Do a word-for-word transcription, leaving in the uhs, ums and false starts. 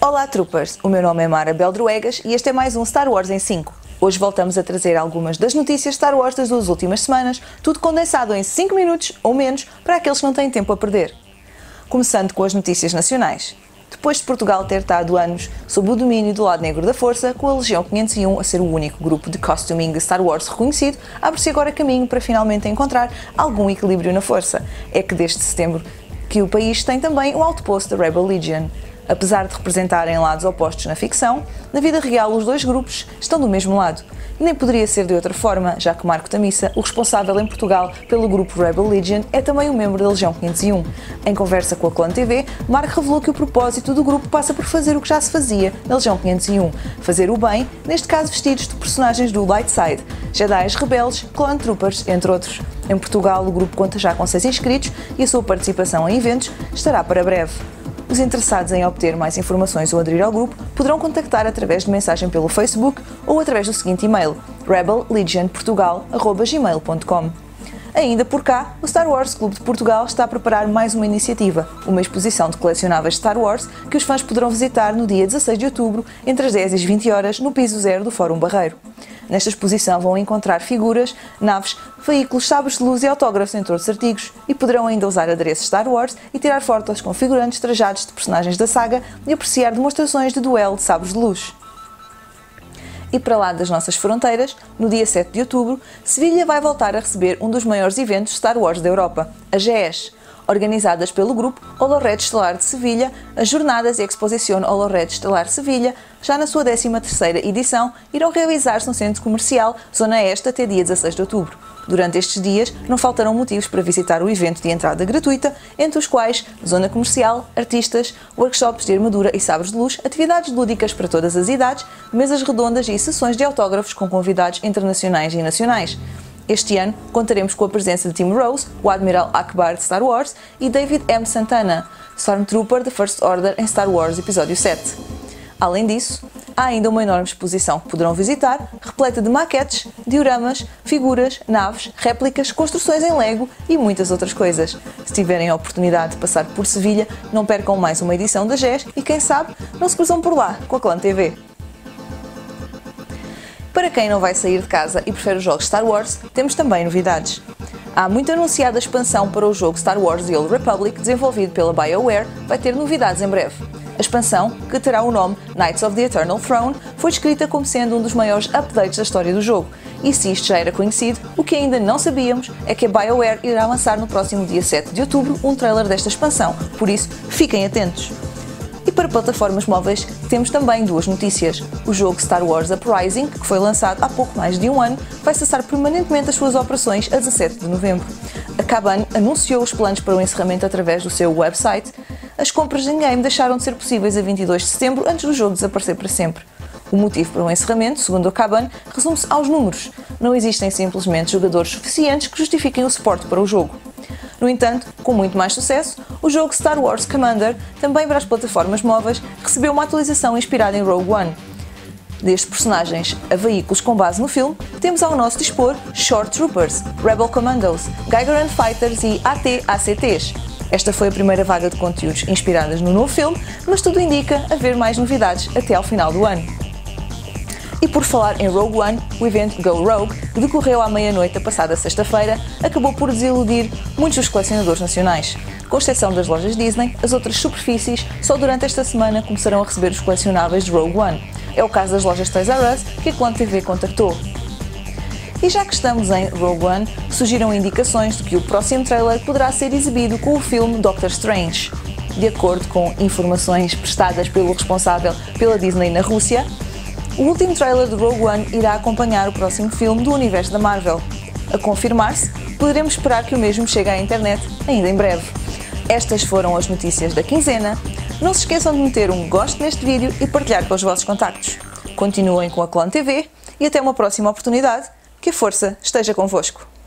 Olá Troopers, o meu nome é Mara Beldroegas e este é mais um Star Wars em cinco. Hoje voltamos a trazer algumas das notícias Star Wars das duas últimas semanas, tudo condensado em cinco minutos ou menos para aqueles que não têm tempo a perder. Começando com as notícias nacionais. Depois de Portugal ter estado anos sob o domínio do lado negro da Força, com a Legião quinhentos e um a ser o único grupo de costuming de Star Wars reconhecido, abre-se agora caminho para finalmente encontrar algum equilíbrio na Força. É que desde setembro que o país tem também o outpost da Rebel Legion. Apesar de representarem lados opostos na ficção, na vida real os dois grupos estão do mesmo lado. E nem poderia ser de outra forma, já que Marco Tamissa, o responsável em Portugal pelo grupo Rebel Legion, é também um membro da Legião quinhentos e um. Em conversa com a Clã T V, Marco revelou que o propósito do grupo passa por fazer o que já se fazia na Legião quinhentos e um, fazer o bem, neste caso vestidos de personagens do Light Side, Jedis rebeldes, Clone Troopers, entre outros. Em Portugal, o grupo conta já com seis inscritos e a sua participação em eventos estará para breve. Os interessados em obter mais informações ou aderir ao grupo poderão contactar através de mensagem pelo Facebook ou através do seguinte e-mail: rebel legion portugal arroba gmail ponto com. Ainda por cá, o Star Wars Clube de Portugal está a preparar mais uma iniciativa, uma exposição de colecionáveis Star Wars que os fãs poderão visitar no dia dezasseis de outubro, entre as dez e as vinte horas, no piso zero do Fórum Barreiro. Nesta exposição vão encontrar figuras, naves, veículos, sabres de luz e autógrafos, entre outros artigos, e poderão ainda usar adereços Star Wars e tirar fotos com figurantes trajados de personagens da saga e apreciar demonstrações de duelo de sabres de luz. E para lá das nossas fronteiras, no dia sete de outubro, Sevilha vai voltar a receber um dos maiores eventos Star Wars da Europa, a G E S. Organizadas pelo grupo Holored Estelar de Sevilha, as Jornadas e Exposición Holored Estelar Sevilha, já na sua décima terceira edição, irão realizar-se no Centro Comercial Zona Este até dia dezasseis de outubro. Durante estes dias, não faltarão motivos para visitar o evento de entrada gratuita, entre os quais zona comercial, artistas, workshops de armadura e sabres de luz, atividades lúdicas para todas as idades, mesas redondas e sessões de autógrafos com convidados internacionais e nacionais. Este ano contaremos com a presença de Tim Rose, o Admiral Akbar de Star Wars, e David M. Santana, Stormtrooper de First Order em Star Wars Episódio sete. Além disso, há ainda uma enorme exposição que poderão visitar, repleta de maquetes, dioramas, figuras, naves, réplicas, construções em Lego e muitas outras coisas. Se tiverem a oportunidade de passar por Sevilha, não percam mais uma edição da G E S e, quem sabe, não se cruzam por lá com a Clã T V. Para quem não vai sair de casa e prefere os jogos Star Wars, temos também novidades. A muito anunciada expansão para o jogo Star Wars The Old Republic, desenvolvido pela BioWare, vai ter novidades em breve. A expansão, que terá o nome Knights of the Eternal Throne, foi descrita como sendo um dos maiores updates da história do jogo. E se isto já era conhecido, o que ainda não sabíamos é que a BioWare irá lançar no próximo dia sete de outubro um trailer desta expansão, por isso fiquem atentos. E para plataformas móveis, temos também duas notícias. O jogo Star Wars Uprising, que foi lançado há pouco mais de um ano, vai cessar permanentemente as suas operações a dezassete de novembro. A Caban anunciou os planos para o encerramento através do seu website. As compras in-game deixaram de ser possíveis a vinte e dois de setembro, antes do jogo desaparecer para sempre. O motivo para o encerramento, segundo a Caban, resume-se aos números. Não existem simplesmente jogadores suficientes que justifiquem o suporte para o jogo. No entanto, com muito mais sucesso, o jogo Star Wars Commander, também para as plataformas móveis, recebeu uma atualização inspirada em Rogue One. Desde personagens a veículos com base no filme, temos ao nosso dispor Shore Troopers, Rebel Commandos, Gygaran Fighters e A T A C Ts. Esta foi a primeira vaga de conteúdos inspiradas no novo filme, mas tudo indica haver mais novidades até ao final do ano. E por falar em Rogue One, o evento Go Rogue, que decorreu à meia-noite da passada sexta-feira, acabou por desiludir muitos dos colecionadores nacionais. Com exceção das lojas Disney, as outras superfícies só durante esta semana começarão a receber os colecionáveis de Rogue One. É o caso das lojas Toys R Us, que a Clã T V contactou. E já que estamos em Rogue One, surgiram indicações de que o próximo trailer poderá ser exibido com o filme Doctor Strange. De acordo com informações prestadas pelo responsável pela Disney na Rússia, o último trailer de Rogue One irá acompanhar o próximo filme do universo da Marvel. A confirmar-se, poderemos esperar que o mesmo chegue à internet ainda em breve. Estas foram as notícias da quinzena. Não se esqueçam de meter um gosto neste vídeo e partilhar com os vossos contactos. Continuem com a Clã T V e até uma próxima oportunidade. Que a força esteja convosco!